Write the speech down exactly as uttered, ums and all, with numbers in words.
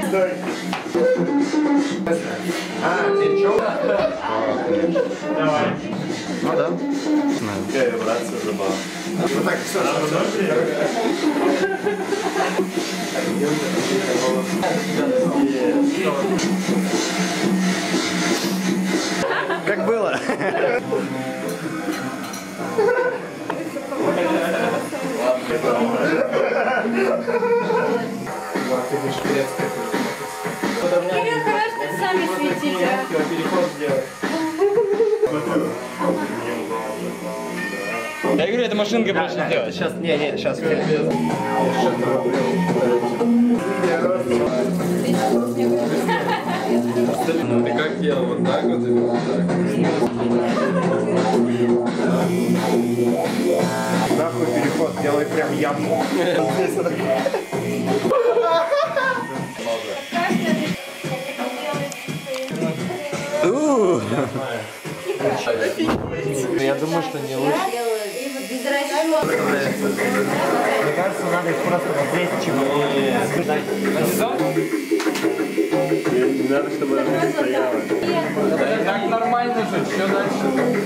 Стой. А, ты чё? Давай. Ну да. Какая вибрация забава. Вот так все, Как было? Кирилл, хорошо, сами светите. переход сделать. Я говорю, это машинка больше не делать. Сейчас, не, не, сейчас. Ты как делал? Вот так вот или вот так? Нахуй переход, делай прям яму. Я думаю, что не лучше. Мне кажется, надо их просто вот здесь чего-то. Не надо, чтобы она стояла. Так нормально же, что дальше?